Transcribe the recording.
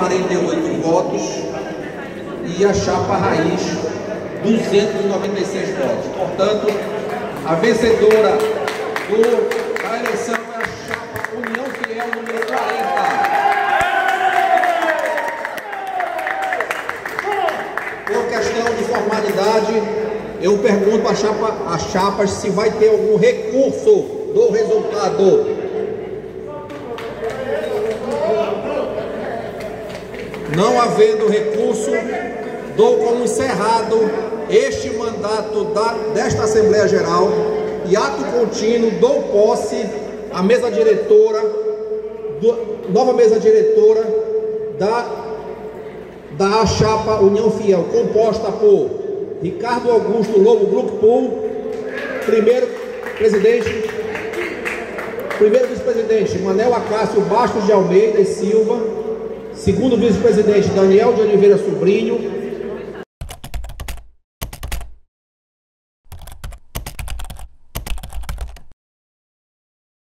248 votos e a chapa Raiz 296 votos. Portanto, a vencedora da eleição é a chapa União Fiel número 40. Por questão de formalidade, eu pergunto às chapas se vai ter algum recurso do resultado. Não havendo recurso, dou como encerrado este mandato desta Assembleia Geral e ato contínuo dou posse à mesa diretora, nova mesa diretora da chapa União Fiel, composta por Ricardo Augusto Lobo Brookpool, primeiro vice-presidente Manel Acácio Bastos de Almeida e Silva, segundo vice-presidente Daniel de Oliveira Sobrinho,